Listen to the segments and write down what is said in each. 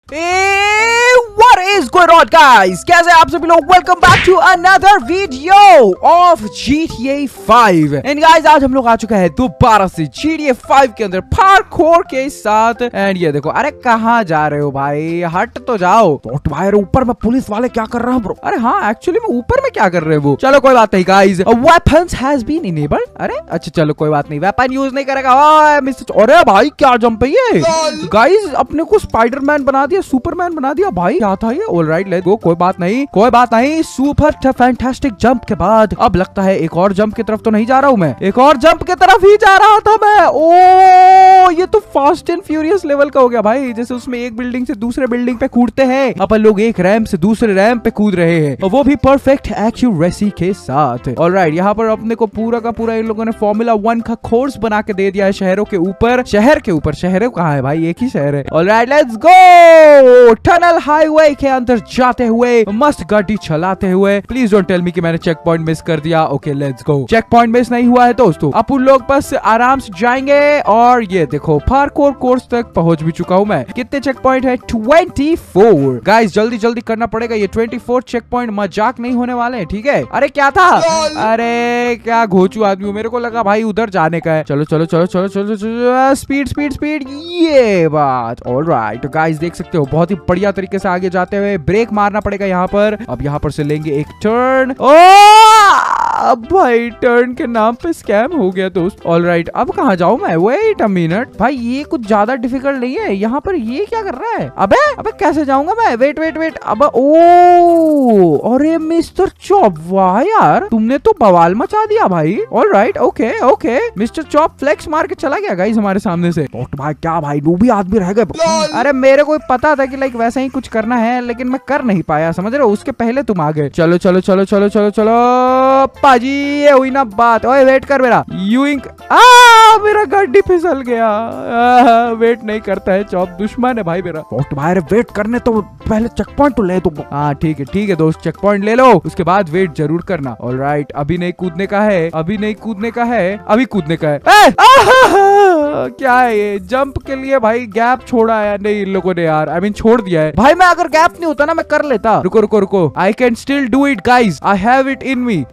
What is going on guys? कैसे आप सभी लोग? Welcome back to another video of GTA 5 and guys आज हम लोग आ चुका है दोबारा से GTA 5 के अंदर पार्कोर के साथ। एंड ये देखो, अरे कहाँ जा रहे हो भाई? हट तो जाओ। तो भाई ऊपर में पुलिस वाले क्या कर रहे हैं ब्रो? अरे हाँ एक्चुअली में ऊपर में क्या कर रहे हैं वो? चलो कोई बात नहीं guys, weapons has been enabled. अरे अच्छा चलो कोई बात नहीं, वेपन यूज नहीं करेगा। अरे भाई क्या जंप है ये गाइस? अपने को स्पाइडरमैन बना दिया, सुपरमैन बना दिया भाई। क्या था ये? Alright let's go. कोई बात नहीं, सुपर फैंटास्टिक जंप के बाद अब लगता है एक और जंप की तरफ तो नहीं जा रहा हूँ मैं, एक और जंप की तरफ ही जा रहा था मैं। ओ ये तो फास्ट एंड फ्यूरियस लेवल का हो गया भाई, जैसे उसमें एक बिल्डिंग से दूसरे बिल्डिंग पे कूदते हैं अपन लोग, एक रैंप से दूसरे रैंप पे कूद रहे हैं, और वो भी परफेक्ट एक्यूरेसी के साथ। ऑलराइट यहाँ पर अपने को पूरा का पूरा इन लोगों ने फॉर्मूला 1 का कोर्स बना के दे दिया है शहरों के ऊपर। शहर कहाँ है भाई? एक ही शहर है। Alright let's go. Tunnel highway के अंदर जाते हुए, मस्त गाड़ी चलाते हुए। प्लीज डोंट टेल मी कि मैंने चेक पॉइंट मिस कर दिया। Okay let's go. Checkpoint miss नहीं हुआ है दोस्तों, अब उन लोग बस आराम से जाएंगे। और ये देखो पार्कोर कोर्स तक पहुंच भी चुका हूं मैं। कितने चेक पॉइंट है? 24 गाइस, जल्दी जल्दी करना पड़ेगा। ये 24 चेक पॉइंट मजाक नहीं होने वाले हैं, ठीक है? अरे क्या था? अरे क्या घोचू आदमी, मेरे को लगा भाई उधर जाने का है। चलो चलो चलो चलो चलो चलो, स्पीड स्पीड स्पीड, ये बात। ऑलराइट तो गाइस देख सकते हो बहुत ही बढ़िया तरीके से आगे जाते हुए ब्रेक मारना पड़ेगा यहाँ पर। अब यहाँ पर से लेंगे एक टर्न। अब भाई टर्न के नाम पे स्कैम हो गया दोस्त। ऑलराइट अब कहाँ जाऊँ मैं? वेट अ मिनट भाई, ये कुछ ज्यादा डिफिकल्ट नहीं है। यहाँ पर ये क्या कर रहा है? अबे कैसे जाऊंगा मैं? Wait wait wait. अब ओ अरे मिस्टर चॉप, वाह यार तुमने तो बवाल मचा दिया भाई। Alright okay okay, mister chop flex मार के चला गया गाइस हमारे सामने से। भाई क्या भाई नूबी आदमी रह गए। अरे मेरे को पता था कि लाइक वैसा ही कुछ करना है, लेकिन मैं कर नहीं पाया, समझ रहे हो? उसके पहले तुम आ गए। चलो चलो चलो चलो चलो चलो पाजी, ये हुई ना बात। ओए वेट कर मेरा यूइंग। मेरा गाड़ी फिसल गया। वेट नहीं करता है चॉप, दुश्मन है भाई मेरा। भाई वेट करने तो पहले चेक पॉइंट तो ले तुम। हाँ ठीक है दोस्त, चेक पॉइंट ले लो, उसके बाद वेट जरूर करना। ऑलराइट अभी नहीं कूदने का है, अभी नहीं कूदने का है, अभी कूदने का है। क्या है ये? जंप के लिए भाई गैप छोड़ा है नहीं इन लोगों ने यार, आई मीन छोड़ दिया है भाई। मैं अगर गैप नहीं होता ना मैं कर लेता। रुको रुको रुको, I can still do it guys, I have it in me.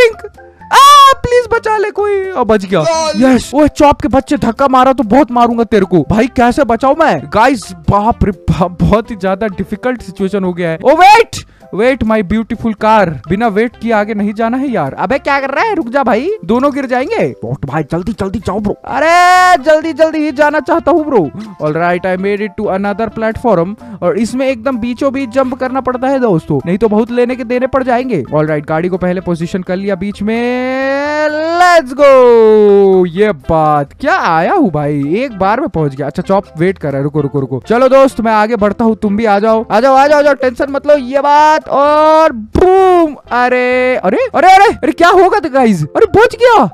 Please बचा ले कोई। अब बच गया। यस। ओए चॉप के बच्चे, धक्का मारा तो बहुत मारूंगा तेरे को भाई। कैसे बचाऊं मैं गाइस? बाप रे बाप, बहुत ही ज्यादा डिफिकल्ट सिचुएशन हो गया है। Oh wait my beautiful car, बिना वेट किए आगे नहीं जाना है यार। अबे क्या कर रहा है? रुक जा भाई, दोनों गिर जाएंगे। भाई जल्दी जल्दी जाओ ब्रो। अरे जल्दी जल्दी ही जाना चाहता हूँ bro. Alright I made it to another platform, और इसमें एकदम बीचों बीच जंप करना पड़ता है दोस्तों, नहीं तो बहुत लेने के देने पड़ जाएंगे। ऑलराइट गाड़ी को पहले पोजीशन कर लिया बीच में। Let's go. ये बात, क्या आया हूँ भाई, एक बार में पहुंच गया। अच्छा चॉप वेट कर रहा है, रुको रुको रुको। चलो दोस्त मैं आगे बढ़ता हूँ, तुम भी आ जाओ आ जाओ आ जाओ, जाओ टेंशन मत लो। ये बात, और बूम। अरे अरे अरे अरे अरे क्या होगा तो गाइस? अरे बच गया।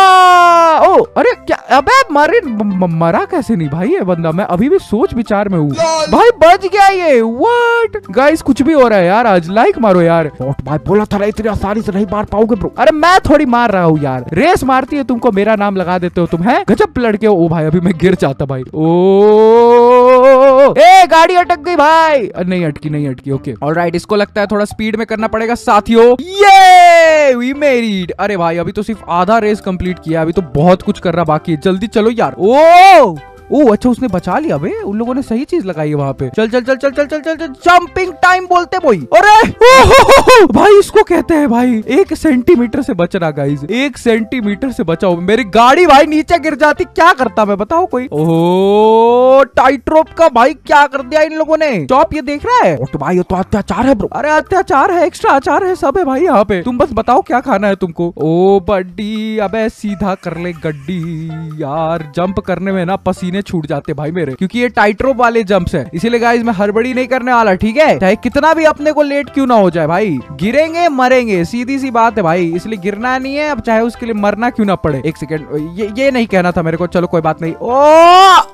ओ अरे क्या? अबे मरा कैसे नहीं भाई ये बंदा? मैं अभी भी सोच विचार में हूँ भाई, बच गया ये। व्हाट गाइस, कुछ भी हो रहा है यार आज। लाइक मारो यार। भाई बोला था इतनी आसानी से नहीं मार पाओगे ब्रो। अरे मैं थोड़ी मार रहा हूँ यार, रेस मारती है तुमको मेरा नाम लगा देते हो तुम, है गजब लड़के हो। ओ भाई अभी मैं गिर जाता भाई। ओ ए गाड़ी अटक गई भाई। नहीं अटकी ओके। ऑलराइट इसको लगता है थोड़ा स्पीड में करना पड़ेगा साथियों। ये वी मेड इट। अरे भाई अभी तो सिर्फ आधा रेस कंप्लीट किया, अभी तो बहुत कुछ करना बाकी है। जल्दी चलो यार। ओ अच्छा उसने बचा लिया बे, उन लोगों ने सही चीज लगाई है वहाँ पे। चल चल चल चल चल चल चल चल, जंपिंग टाइम बोलते बोई। अरे भाई इसको कहते हैं भाई 1 सेंटीमीटर से बचना गाइस, 1 सेंटीमीटर से बचाओ। मेरी गाड़ी भाई नीचे गिर जाती, क्या करता मैं बताओ कोई? ओह टाइट रोप का भाई क्या कर दिया इन लोगों ने। चॉप ये देख रहा है? तो भाई ये तो अत्याचार है ब्रो। अरे अत्याचार है, एक्स्ट्रा आचार है, सब है भाई यहाँ पे। तुम बस बताओ क्या खाना है तुमको। ओ बड्डी, अबे सीधा कर ले गड्डी। यार जंप करने में ना पसीने छूट जाते भाई मेरे, क्योंकि ये टाइट रोप वाले जंप्स है, इसीलिए गाइस मैं हड़बड़ी नहीं करने वाला, ठीक है? चाहे कितना भी अपने को लेट क्यों ना हो जाए भाई, गिरेंगे मरेंगे, सीधी सी बात है भाई। इसलिए गिरना नहीं है, अब चाहे उसके लिए मरना क्यों ना पड़े। एक सेकंड, ये नहीं कहना था मेरे को। चलो कोई बात नहीं। ओ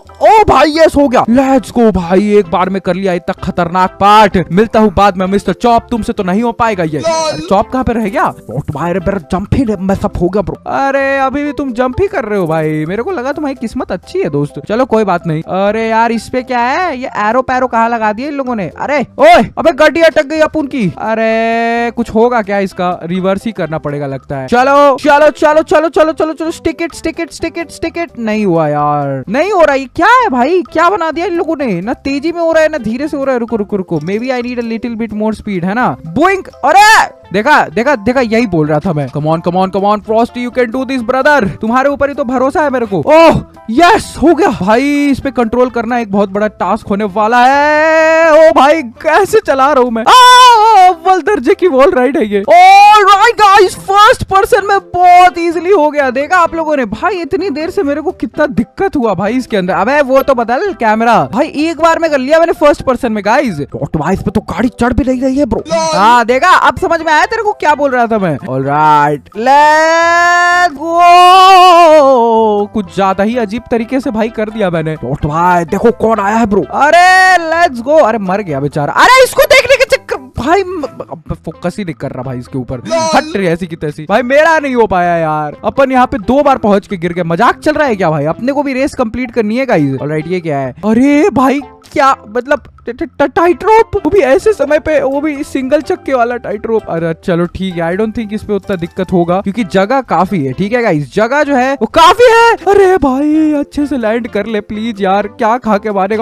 ओ भाई यस हो गया, लेट्स गो भाई, एक बार में कर लिया इतना खतरनाक पार्ट। मिलता हूँ बाद में मिस्टर चॉप, तुमसे तो नहीं हो पाएगा ये। चॉप कहाँ पे रह गया? मेरा जंप ही मैसअप हो गया ब्रो। अरे अभी भी तुम जंप ही कर रहे हो भाई, मेरे को लगा तुम्हारी किस्मत अच्छी है दोस्त। चलो कोई बात नहीं। अरे यार इस पे क्या है, ये एरो पैरो कहाँ लगा दिए इन लोगों ने? अरे ओए अबे गाड़ी अटक गई अपन की। अरे कुछ होगा क्या इसका? रिवर्स ही करना पड़ेगा लगता है। चलो चलो चलो चलो चलो चलो चलो, स्टिकेट स्टिकेट स्टिकेट स्टिकेट। नहीं हुआ यार, नहीं हो रहा। ये क्या है भाई, क्या बना दिया इन लोगों ने? ना तेजी में हो रहा है ना धीरे से हो रहा है। रुको रुको रुको, may be I need a little bit more speed, है ना? बोइंग। अरे देखा देखा देखा, यही बोल रहा था मैं। Come on come on come on Frosty, you can do this brother. तुम्हारे ऊपर ही तो भरोसा है मेरे को। ओह यस हो गया भाई। इस पे कंट्रोल करना एक बहुत बड़ा टास्क होने वाला है। ओ भाई कैसे चला रहा हूँ मैं। अव्वल दर्जे की वॉल राइड है ये। ऑलराइट गाइस, फर्स्ट पर्सन में बहुत इजीली हो गया। देखा आप लोगों ने भाई, इतनी देर से मेरे को कितना दिक्कत हुआ भाई इसके अंदर। अबे वो तो बदल कैमरा भाई, एक बार में कर लिया मैंने फर्स्ट पर्सन में गाइस। इस पे तो गाड़ी चढ़ भी नहीं रही है ब्रो। हाँ देखा, अब समझ में आया तेरे को क्या बोल रहा था मैं। Alright let's go. कुछ ज्यादा ही अजीब तरीके से भाई कर दिया मैंने। भाई देखो कौन आया है ब्रो। अरे लेट्स गो। अरे मर गया बेचारा। अरे इसको देखने के चक्कर भाई फोकस ही नहीं कर रहा भाई इसके ऊपर, हट रही ऐसी की तैसी। भाई मेरा नहीं हो पाया यार, अपन यहाँ पे 2 बार पहुंच के गिर गए। मजाक चल रहा है क्या भाई? अपने को भी रेस कंप्लीट करनी है गाइस। ऑलराइट ये क्या है? अरे भाई क्या मतलब टाइट रोप, वो भी ऐसे समय पे, वो भी सिंगल चक्के वाला टाइट रोप। अरे चलो ठीक है, आई डोंट थिंक इस पे उतना दिक्कत होगा क्योंकि जगह काफी है। ठीक है गाइस, जगह जो है वो काफी है। अरे भाई अच्छे से लैंड कर ले प्लीज यार, क्या खा के मारेगा?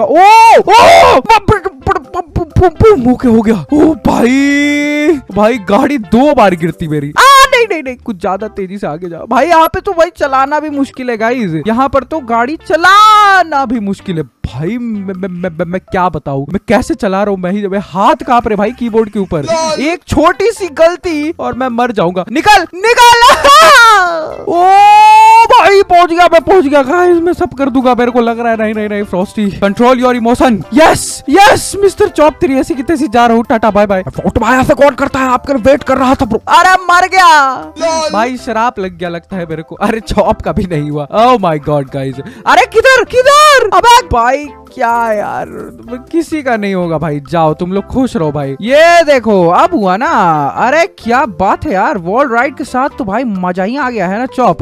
ओके हो गया। ओ भाई भाई गाड़ी 2 बार गिरती मेरी। नहीं नहीं नहीं, कुछ ज्यादा तेजी से आगे जाओ भाई। यहाँ पे तो भाई चलाना भी मुश्किल है गाइस, यहाँ पर तो गाड़ी चलाना भी मुश्किल है भाई। मैं क्या बताऊं, मैं कैसे चला रहा हूँ मैं ही, हाथ कांप रहे भाई कीबोर्ड के ऊपर। एक छोटी सी गलती और मैं मर जाऊंगा। निकल निकल। ओ भाई पहुंच गया, मैं पहुंच गया गाइस। मैं सब कर दूंगा मेरे को लग रहा है। नहीं नहीं नहीं Frosty, control your emotion. Yes yes mister Chop, तेरी ऐसी की तैसी जा रहा हूँ। Tata bye bye. फोटो भाई ऐसे कौन करता है? आपका वेट कर रहा था ब्रो। अरे मर गया भाई, शराब लग गया लगता है मेरे को। अरे चॉप का भी नहीं हुआ। Oh my God guys. अरे किधर किधर? अबे भाई क्या यार, किसी का नहीं होगा भाई। जाओ तुम लोग खुश रहो भाई। ये देखो अब हुआ ना। अरे क्या बात है यार, वॉल राइड के साथ तो भाई मजा ही आ गया है ना चॉप।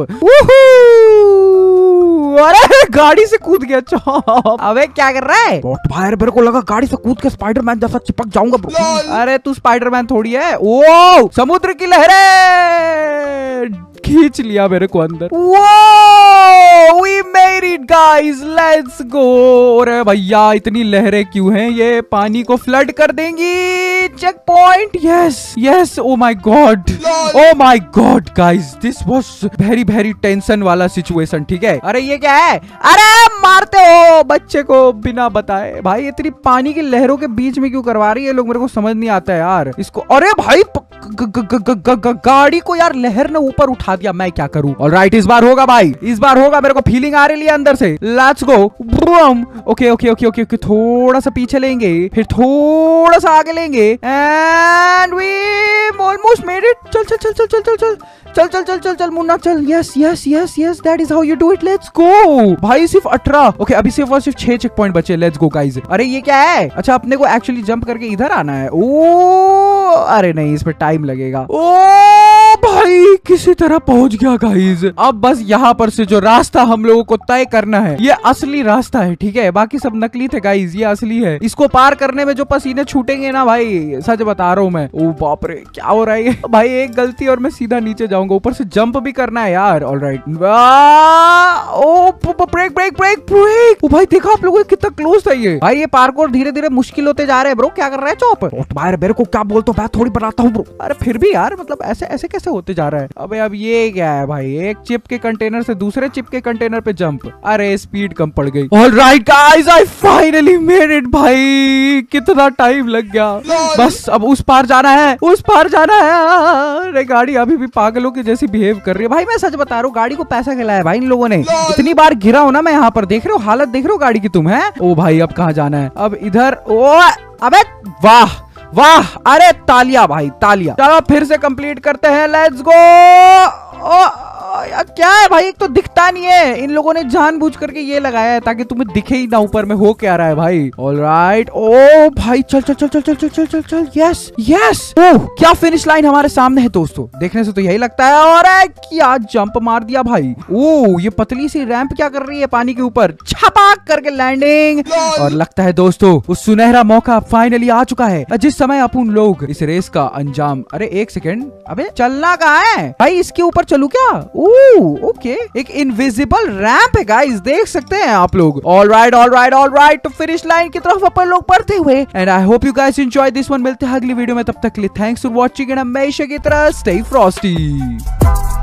अरे गाड़ी से कूद गया चॉप। अबे क्या कर रहा है? भाई मेरे को लगा गाड़ी से कूद के स्पाइडरमैन जैसा चिपक जाऊंगा ब्रो। अरे तू स्पाइडरमैन थोड़ी है। ओ समुद्र की लहरें खींच लिया मेरे को अंदर। We made it guys, let's go। अरे भैया इतनी लहरें क्यों हैं? ये पानी को फ्लड कर देंगी। Checkpoint. Yes yes. Oh my God, oh my God guys, this was very very tension वाला सिचुएशन। ठीक है। अरे ये क्या है? अरे मारते हो बच्चे को बिना बताए भाई। इतनी पानी की लहरों के बीच में क्यों करवा रही है लोग, मेरे को समझ नहीं आता है यार इसको। अरे भाई गाड़ी को यार लहर ने ऊपर उठा दिया, मैं क्या करूं? ऑलराइट इस बार होगा भाई, इस बार होगा। मेरे को फीलिंग आ रही है अंदर से। Let's go. Okay okay okay okay okay, थोड़ा सा पीछे लेंगे, फिर थोड़ा सा आगे लेंगे and we almost made it. चल चल चल चल चल चल चल चल चल चल चल चल मुन्ना चल। Yes yes yes yes, that is how you do it. Let's go भाई। सिर्फ 18। ओके अभी सिर्फ 6 चेक पॉइंट बचे। Let's go guys. अरे ये क्या है? अच्छा अपने को एक्चुअली जंप करके इधर आना है। ओ अरे नहीं, इस पे टाइम लगेगा। ओ भाई किसी तरह पहुंच गया गाइस। अब बस यहाँ पर से जो रास्ता हम लोगों को तय करना है, ये असली रास्ता है। ठीक है, बाकी सब नकली थे गाइस, ये असली है। इसको पार करने में जो पसीने छूटेंगे ना भाई, सच बता रहा हूँ मैं। ओ बाप रे क्या हो रहा है भाई? एक गलती और मैं सीधा नीचे जाऊंगा। ऊपर से जंप भी करना है यार। Alright. Oh brake brake brake brake. Oh भाई देखा आप लोगों को कितना क्लोज था ये भाई। ये पार्कोर धीरे धीरे मुश्किल होते जा रहे हैं ब्रो। क्या कर रहा है चॉप? भाई मेरे को क्या बोलते हो, मैं थोड़ी बनाता हूँ ब्रो। अरे फिर भी यार मतलब ऐसे ऐसे कैसे होते जा रहा है? अबे अब ये क्या है भाई? एक चिप के कंटेनर से दूसरे चिप के कंटेनर पे जंप। अरे स्पीड कम पड़ गई। Alright guys, I finally made it भाई। कितना टाइम लग गया। बस अब उस पार जाना है, उस पार जाना है। अरे गाड़ी अभी भी पागलों की जैसी बिहेव कर रही है भाई। मैं सच बता रहा हूँ, गाड़ी को पैसा खिलाया भाई इन लोगों ने। इतनी बार गिरा हो ना मैं यहाँ पर, देख रहे हो हालत देख रहे हो गाड़ी की तुम? है ओ भाई अब कहाँ जाना है? अब इधर। ओ अबे वाह वाह, अरे तालिया भाई तालिया। चलो फिर से कंप्लीट करते हैं। Let's go. यार क्या है भाई, एक तो दिखता नहीं है। इन लोगों ने जानबूझ करके ये लगाया है ताकि तुम्हें दिखे ही ना ऊपर में हो क्या रहा है भाई। ऑलराइट, ओ भाई चल चल चल चल चल चल चल चल चल, यस यस। ओह क्या फिनिश लाइन हमारे सामने है दोस्तों, देखने से तो यही लगता है। और क्या जंप मार दिया भाई। ओह ये पतली सी रैंप क्या कर रही है पानी के ऊपर, छपाक करके लैंडिंग। और लगता है दोस्तों उस सुनहरा मौका फाइनली आ चुका है, जिस समय अपन लोग इस रेस का अंजाम। अरे एक सेकेंड, अबे चलना कहाँ है भाई, इसके ऊपर चलूं क्या? ओह ओके, एक इनविजिबल रैंप है गाइस, देख सकते हैं आप लोग। ऑलराइट ऑलराइट ऑलराइट, तो फिनिश लाइन की तरफ अपन लोग बढ़ते हुए। And I hope you guys enjoy this one. मिलते हैं अगली वीडियो में, तब तक के लिए थैंक्स फॉर वॉचिंग एंड हमेशा की तरह स्टे फ्रॉस्टी।